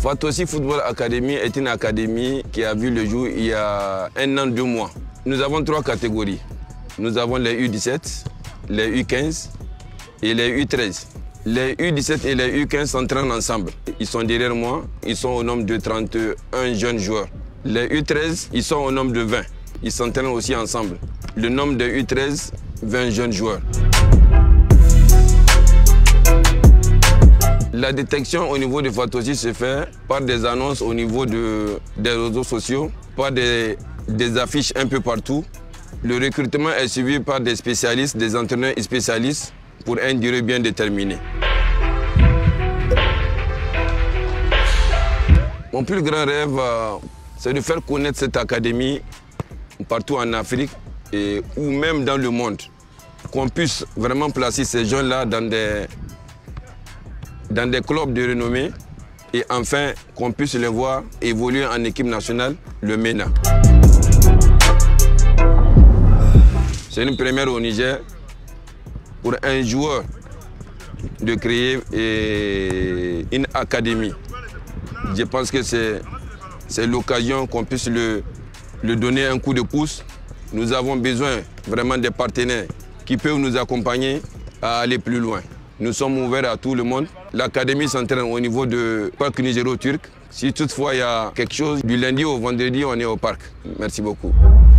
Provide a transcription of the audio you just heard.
Fatossi Football Academy est une académie qui a vu le jour il y a 1 an, 2 mois. Nous avons 3 catégories. Nous avons les U17, les U15 et les U13. Les U17 et les U15 s'entraînent ensemble. Ils sont derrière moi, ils sont au nombre de 31 jeunes joueurs. Les U13, ils sont au nombre de 20. Ils s'entraînent aussi ensemble. Le nombre de U13, 20 jeunes joueurs. La détection au niveau de Fatossi se fait par des annonces au niveau des réseaux sociaux, par des affiches un peu partout. Le recrutement est suivi par des spécialistes, des entraîneurs et spécialistes pour une durée bien déterminée. Mon plus grand rêve, c'est de faire connaître cette académie partout en Afrique ou même dans le monde. Qu'on puisse vraiment placer ces jeunes-là dans des clubs de renommée et enfin qu'on puisse les voir évoluer en équipe nationale, le MENA. C'est une première au Niger pour un joueur de créer une académie. Je pense que c'est l'occasion qu'on puisse le donner un coup de pouce. Nous avons besoin vraiment des partenaires qui peuvent nous accompagner à aller plus loin. Nous sommes ouverts à tout le monde. L'académie s'entraîne au niveau de Parc Nigéro-Turc. Si toutefois il y a quelque chose, du lundi au vendredi, on est au parc. Merci beaucoup.